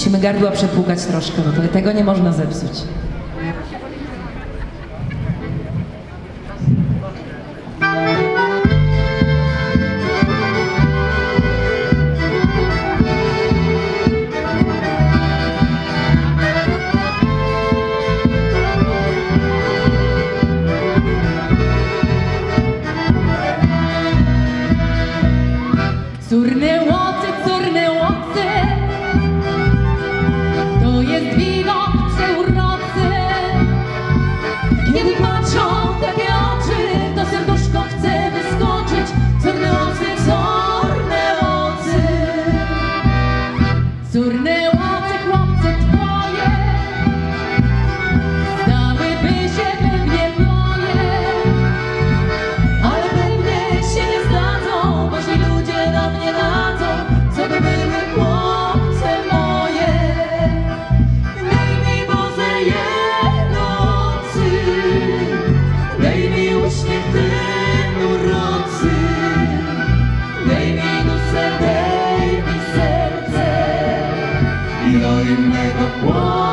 Musimy gardła przepłukać troszkę, bo tego nie można zepsuć. Córne łoce, to jest wino przeuroce. Kiedy patrzą takie oczy, to serduszko chce wyskoczyć. Córne łoce, chłopce twoje, zdałyby się pewnie moje, ale pewnie się nie zdadzą, bo źli ludzie do mnie dadzą, co by były chłopce moje. Daj mi Boże nocy, daj mi uśmiech ten uroczy, daj mi duszę, daj mi serce i do innego chłopca.